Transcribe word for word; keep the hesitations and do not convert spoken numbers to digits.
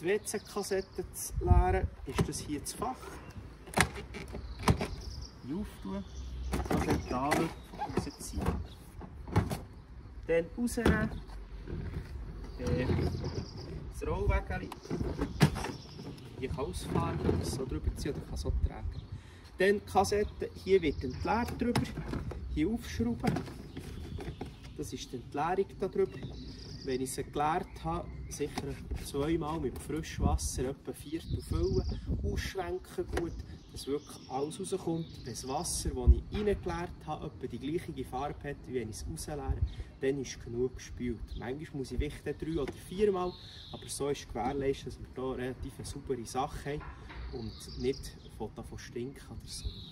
die W C-Kassette zu leeren, ist das hier das Fach. Hier auftun, Kassette an, rausziehen. Dann rausnehmen, das Rollwägeli. Hier kann ausfahren, kann so drüber ziehen oder kann so tragen. Dann die Kassette, hier wird entleert drüber, hier aufschrauben. Das ist die Entleerung da drüber. Wenn ich sie geleert habe, sicher zweimal mit Frischwasser etwa ein Viertel füllen, ausschwenken gut, dass wirklich alles rauskommt. Wenn das Wasser, das ich reingeleert habe, etwa die gleiche Farbe hat, wie wenn ich es rausleere, dann ist genug gespült. Manchmal muss ich wirklich drei oder viermal, aber so ist gewährleistet, dass wir hier relativ eine saubere Sache haben und nicht davon stinken oder so.